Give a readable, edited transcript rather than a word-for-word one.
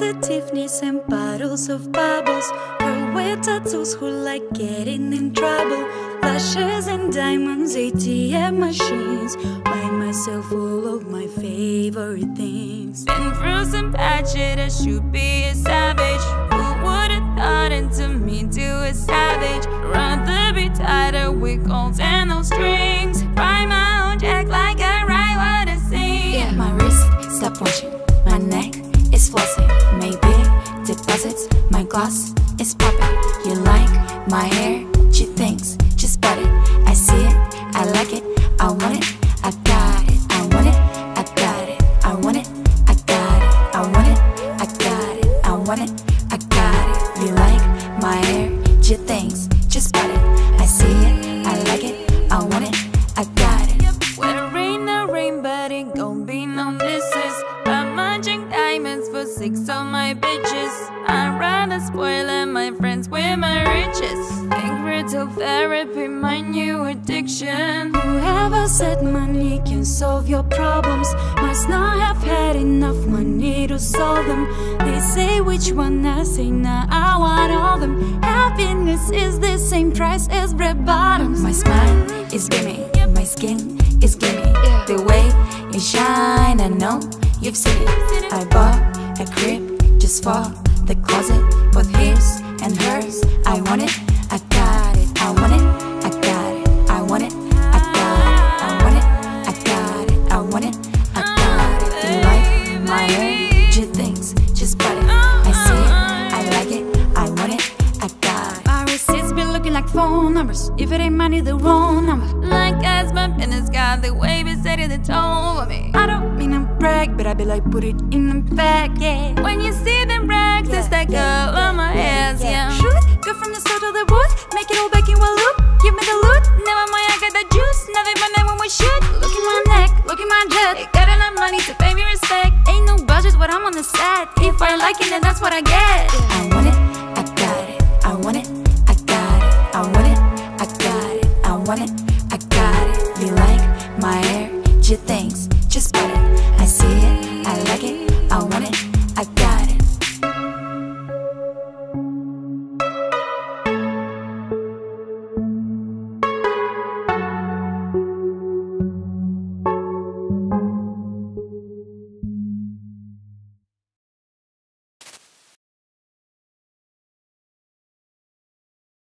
sensitiveness and bottles of bubbles. Girl with tattoos who like getting in trouble. Lashes and diamonds, ATM machines. Buy myself all of my favorite things. Been through some patches, I should be a savage. Who would've thought into me to a savage? Rather be tighter with golds and no strings. Ride my own jack like I ride what I sing. Yeah. My wrist, stop watching. My neck is flossing. Maybe deposits, my gloss is popping. You like my hair? She thinks, just bought it. I see it, I like it, I want it, I got it. I want it, I got it. I want it, I got it. I want it, I got it. I want it, I got it. You like my hair? She thinks, just bought it. I see it, I like it, I want it, I got it. Wearing a ring, but it gon' be no misses. I'm munching diamonds for 6 of my bitches. I'd rather spoil my friends with my riches. Think retail therapy, my new addiction. Whoever said money can solve your problems must not have had enough money to solve them. They say which one, I say nah, I want all of them. Happiness is the same price as red bottoms. My smile is beaming, my skin is gleaming. The way you shine, I know you've seen it. I bought a crib just for the closet, both his and hers. I want it, I got it. I want it, I got it. I want it, I got it. I want it, I got it. I want it, I got it. You like my hair? She thinks, just bought it. I see it, I like it. I want it, I got it. My receipts be looking like phone numbers. If it ain't money, the wrong number. Like as my business got the way we set it the tone for me. I don't mean to brag, but I be like, put it in the bag, yeah. When you see them rags, it's that girl on my ass, yeah. Shoot, go from the store to the booth, make it all back in one loop. Give me the loot, Never mind, I got the juice. Now they run when we shoot. look at my neck, look at my jet. They got enough money to pay me respect. Ain't no budget, but I'm on the set. If I like it, then that's what I get. I want it, I got it. I want it, I got it. I want it, I got it. I want it, I got it. You like my hair? She thinks,